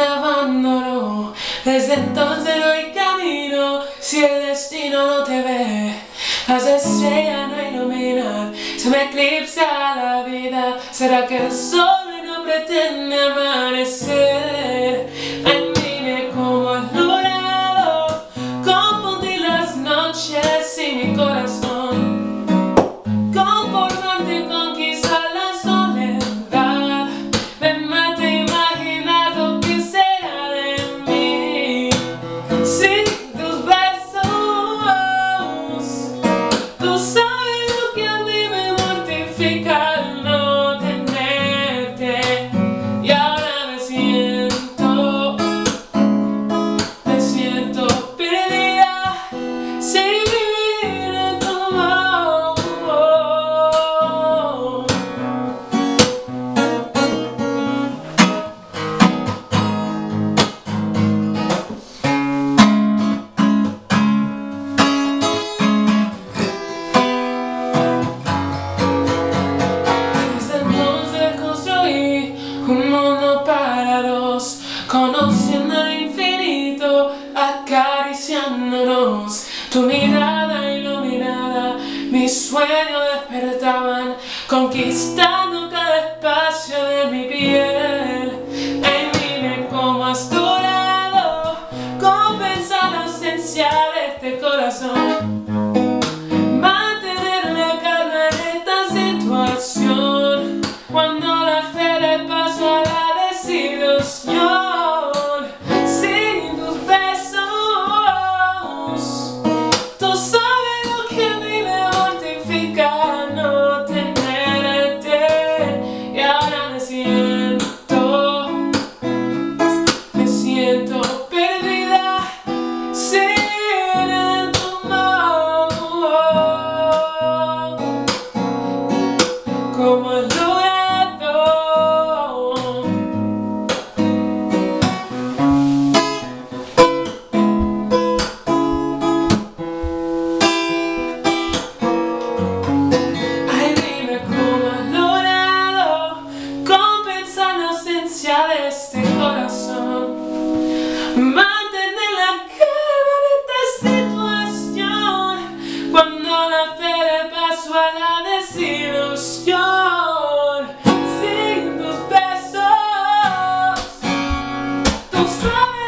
abandono. Desde entonces no hay camino si el destino no te ve. Las estrellas no iluminan, se me eclipsa la vida. ¿Será que el sol no pretende amanecer? Ay, dime cómo has logrado confundir las noches y mi corazón, conformarte con quizá la soledad. Me mata imaginar lo que será de mí sin tus besos. Tú sabes lo que a mí me mortifica al no tenerte, y ahora me siento perdida sin vivir en tu amor. Desde entonces construí un mundo para dos, conociendo el infinito, acariciándonos. Tu mirada iluminada, mis sueños despertaban, conquistando cada espacio de mi piel. Ay, dime cómo has logrado compensar la ausencia de este corazón, mantener la calma en esta situación, cuando la fe le pasó a la desilusión. Sin tus besos, tú sabes lo que a mí me mortifica no tenerte, y ahora me siento perdida sin tu amor. Como has logrado. Ay, dime cómo has logrado compensar la ausencia de este corazón, mantener la calma en esta situación, cuando la fe le pasó a la desilusión. Sin tus besos, tú sabes